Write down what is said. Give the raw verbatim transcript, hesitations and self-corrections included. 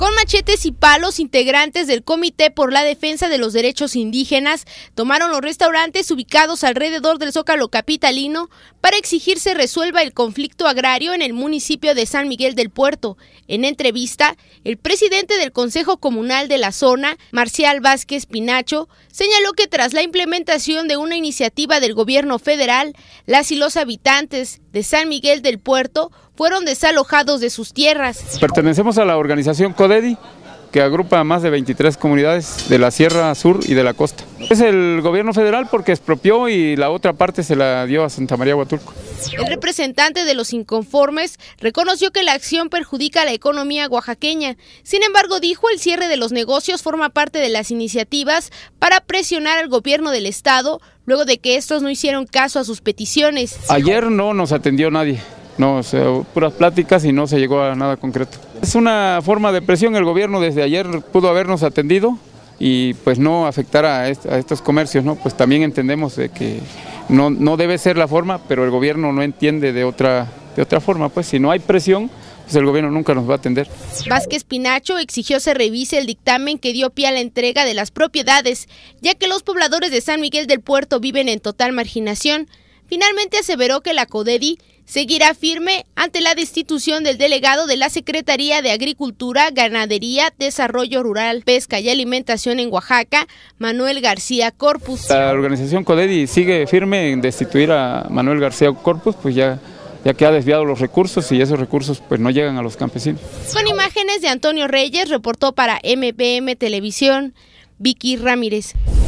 Con machetes y palos, integrantes del Comité por la Defensa de los Derechos Indígenas tomaron los restaurantes ubicados alrededor del Zócalo capitalino para exigir se resuelva el conflicto agrario en el municipio de San Miguel del Puerto. En entrevista, el presidente del Consejo Comunal de la zona, Marcial Vázquez Pinacho, señaló que tras la implementación de una iniciativa del gobierno federal, las y los habitantes de San Miguel del Puerto fueron desalojados de sus tierras. Pertenecemos a la organización CODEDI, que agrupa a más de veintitrés comunidades de la Sierra Sur y de la costa. Es el gobierno federal porque expropió y la otra parte se la dio a Santa María Huatulco. El representante de los inconformes reconoció que la acción perjudica a la economía oaxaqueña. Sin embargo, dijo, el cierre de los negocios forma parte de las iniciativas para presionar al gobierno del estado, luego de que estos no hicieron caso a sus peticiones. Ayer no nos atendió nadie. No, o sea, puras pláticas y no se llegó a nada concreto. Es una forma de presión, el gobierno desde ayer pudo habernos atendido y pues no afectar a, est a estos comercios, ¿no? Pues también entendemos de que no, no debe ser la forma, pero el gobierno no entiende de otra, de otra forma, pues si no hay presión, pues el gobierno nunca nos va a atender. Vázquez Pinacho exigió se revise el dictamen que dio pie a la entrega de las propiedades, ya que los pobladores de San Miguel del Puerto viven en total marginación. Finalmente aseveró que la CODEDI seguirá firme ante la destitución del delegado de la Secretaría de Agricultura, Ganadería, Desarrollo Rural, Pesca y Alimentación en Oaxaca, Manuel García Corpus. La organización CODEDI sigue firme en destituir a Manuel García Corpus, pues ya, ya que ha desviado los recursos y esos recursos pues no llegan a los campesinos. Con imágenes de Antonio Reyes, reportó para M P M Televisión, Vicky Ramírez.